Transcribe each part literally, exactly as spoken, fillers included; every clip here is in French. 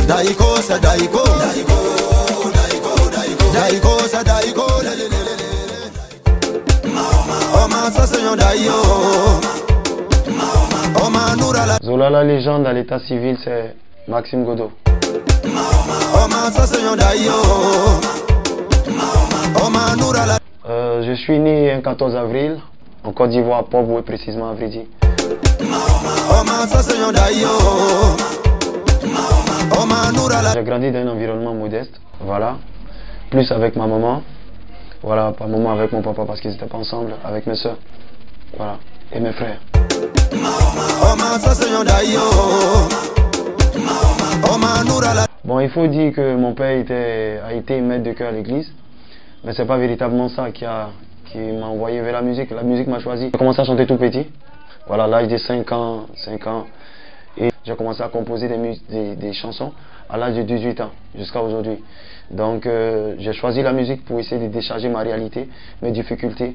Daiko, c'est Daiko. Daiko, Daiko, Daiko. Daiko, c'est Daiko. Oma, ça c'est Daio. Oma, Noura la. Zola la légende à l'état civil, c'est Maxime Godo. Oma, ça c'est Daio. Oma, Noura la. Euh, je suis né un quatorze avril en Côte d'Ivoire, Port-Boué précisément à Vridi. J'ai grandi dans un environnement modeste, voilà, plus avec ma maman, voilà, pas maman avec mon papa parce qu'ils n'étaient pas ensemble, avec mes soeurs, voilà, et mes frères. Bon, il faut dire que mon père était, a été maître de chœur à l'église, mais c'est pas véritablement ça qui a qui m'a envoyé vers la musique. La musique m'a choisi. J'ai commencé à chanter tout petit, voilà, à l'âge de cinq ans, cinq ans. Et j'ai commencé à composer des, des, des chansons à l'âge de dix-huit ans, jusqu'à aujourd'hui. Donc euh, j'ai choisi la musique pour essayer de décharger ma réalité, mes difficultés.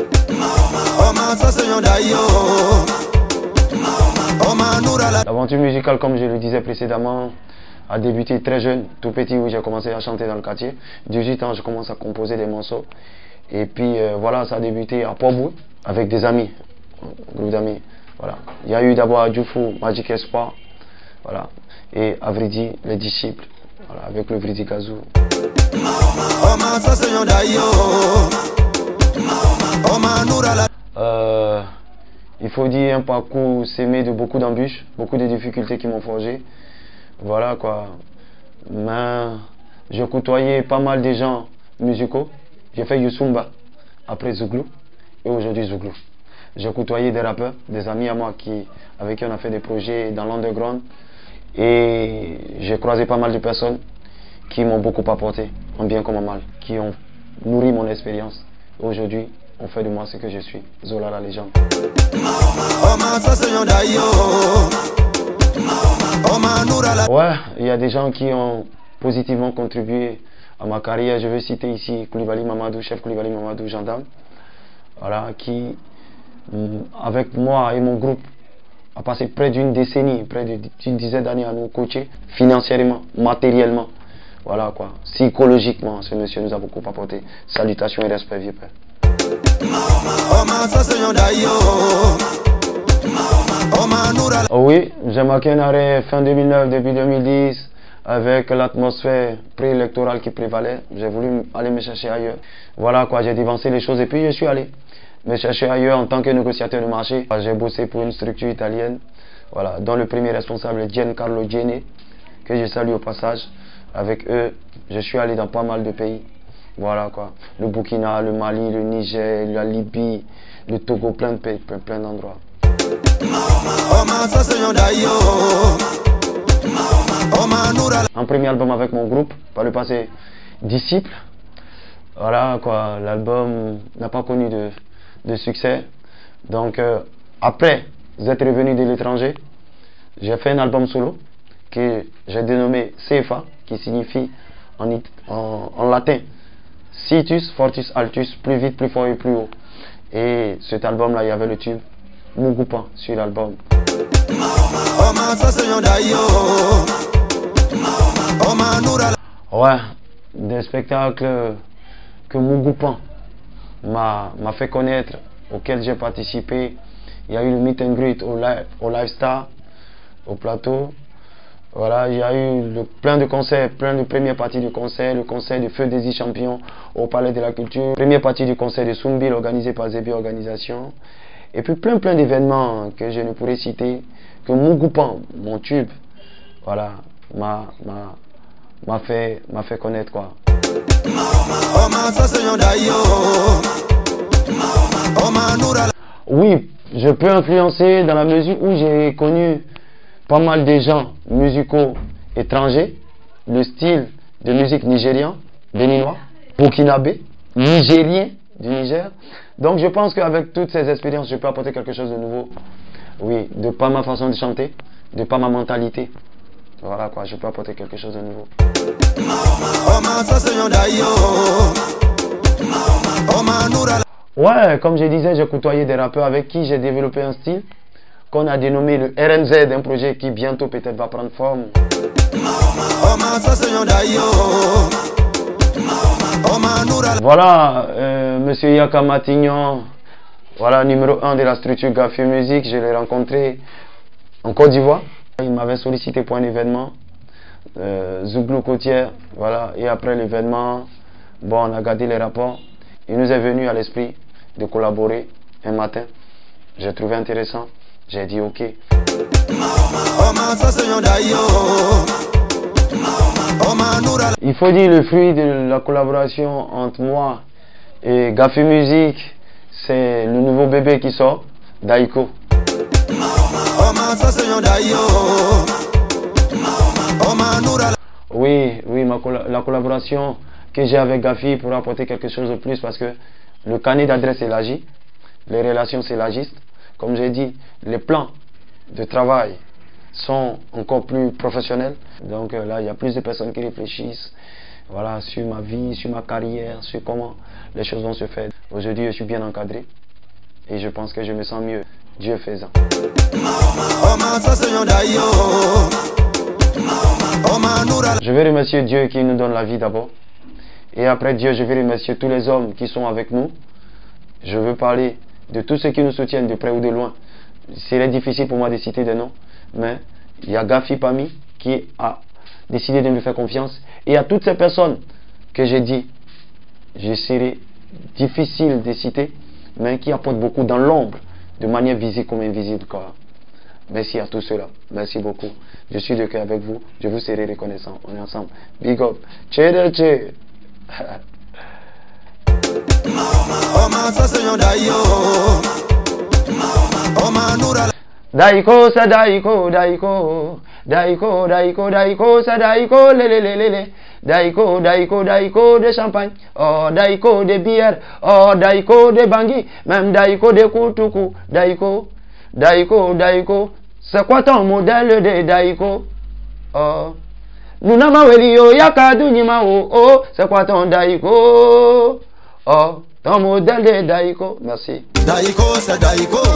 L'aventure musicale, comme je le disais précédemment, a débuté très jeune, tout petit, où j'ai commencé à chanter dans le quartier. dix-huit ans, je commence à composer des morceaux. Et puis euh, voilà, ça a débuté à Port-Boué avec des amis, un groupe d'amis. Voilà. Il y a eu d'abord à Djoufou, Magic Espoir, voilà. Et à Vridi, les disciples, voilà, avec le Vridi Gazou. Euh, il faut dire un parcours semé de beaucoup d'embûches, beaucoup de difficultés qui m'ont forgé. Voilà quoi. Mais je côtoyais pas mal de gens musicaux. J'ai fait Youssoumba, après Zouglou, et aujourd'hui Zouglou. J'ai côtoyé des rappeurs, des amis à moi qui, avec qui on a fait des projets dans l'underground. Et j'ai croisé pas mal de personnes qui m'ont beaucoup apporté, en bien comme en mal, qui ont nourri mon expérience. Aujourd'hui, on fait de moi ce que je suis, Zola la légende. Ouais, il y a des gens qui ont positivement contribué à ma carrière. Je veux citer ici Koulibaly Mamadou, chef Koulibaly Mamadou, gendarme, voilà, qui, avec moi et mon groupe, a passé près d'une décennie, près d'une dizaine d'années à nous coacher, financièrement, matériellement, voilà quoi, psychologiquement. Ce monsieur nous a beaucoup apporté. Salutations et respect, vieux père. Oh oui, j'ai marqué un arrêt fin deux mille neuf, début deux mille dix. Avec l'atmosphère préélectorale qui prévalait, j'ai voulu aller me chercher ailleurs. Voilà quoi, j'ai divancé les choses et puis je suis allé me chercher ailleurs en tant que négociateur de marché. J'ai bossé pour une structure italienne, voilà, dont le premier responsable est Giancarlo Giene, que je salue au passage. Avec eux, je suis allé dans pas mal de pays. Voilà quoi, le Burkina, le Mali, le Niger, la Libye, le Togo, plein de pays, plein, plein d'endroits. Un premier album avec mon groupe, par le passé, Disciple. Voilà quoi, l'album n'a pas connu de, de succès. Donc euh, après être revenu de l'étranger, j'ai fait un album solo que j'ai dénommé C F A, qui signifie en, en, en latin Situs, Fortus, Altus, plus vite, plus fort et plus haut. Et cet album là, il y avait le tube Mougoupan sur l'album. Ouais, des spectacles que Mougoupan m'a fait connaître, auxquels j'ai participé. Il y a eu le meet and greet au live, au live Star, au plateau. Voilà, il y a eu le, plein de concerts, plein de premières parties du concert, le concert de Feu des Champions au Palais de la Culture, première partie du concert de Soumbil organisé par Zébi Organisation, et puis plein plein d'événements que je ne pourrais citer, que Mougoupan, mon tube, voilà, m'a m'a fait, m'a fait connaître quoi. Oui, je peux influencer dans la mesure où j'ai connu pas mal de gens musicaux étrangers, le style de musique nigérian, béninois, burkinabé, nigérien du Niger. Donc je pense qu'avec toutes ces expériences, je peux apporter quelque chose de nouveau. Oui, de par ma façon de chanter, de par ma mentalité. Voilà quoi, je peux apporter quelque chose de nouveau. Ouais, comme je disais, j'ai côtoyé des rappeurs avec qui j'ai développé un style qu'on a dénommé le R N Z, un projet qui bientôt peut-être va prendre forme. Voilà, euh, Monsieur Yaka Matignon, voilà, numéro un de la structure Gafi Music. Je l'ai rencontré en Côte d'Ivoire. Il m'avait sollicité pour un événement, euh, Zouglou Côtière, voilà, et après l'événement, bon, on a gardé les rapports. Il nous est venu à l'esprit de collaborer un matin. J'ai trouvé intéressant, j'ai dit ok. Il faut dire le fruit de la collaboration entre moi et Gafi Music, c'est le nouveau bébé qui sort, Daiko. Oui, oui, ma colla la collaboration que j'ai avec Gafi pour apporter quelque chose de plus parce que le carnet d'adresse élargi, les relations s'élargissent. Comme j'ai dit, les plans de travail sont encore plus professionnels. Donc euh, là, il y a plus de personnes qui réfléchissent, voilà, sur ma vie, sur ma carrière, sur comment les choses vont se faire. Aujourd'hui, je suis bien encadré et je pense que je me sens mieux, Dieu faisant. Je vais remercier Dieu qui nous donne la vie d'abord. Et après Dieu, je vais remercier tous les hommes qui sont avec nous. Je veux parler de tous ceux qui nous soutiennent de près ou de loin. C'est difficile pour moi de citer des noms, mais il y a Gafi Pami qui a décidé de me faire confiance. Et à toutes ces personnes que j'ai dit, je serai difficile de citer, mais qui apportent beaucoup dans l'ombre, de manière visible comme invisible. Quoi. Merci à tous ceux-là. Merci beaucoup. Je suis de cœur avec vous. Je vous serai reconnaissant. On est ensemble. Big up. Cheddar, cheddar. Daiko sa daiko daiko daiko daiko daiko sa daiko le le le le le daiko daiko daiko de champagne, oh daiko de bière, oh daiko de bangui, même daiko de kutuku, daiko daiko daiko. C'est quoi ton modèle de daiko? Oh Nuna mawelio yakadu nyima o oh, c'est quoi ton daiko? Oh, ton modèle de daiko. Merci. Daiko, c'est daiko.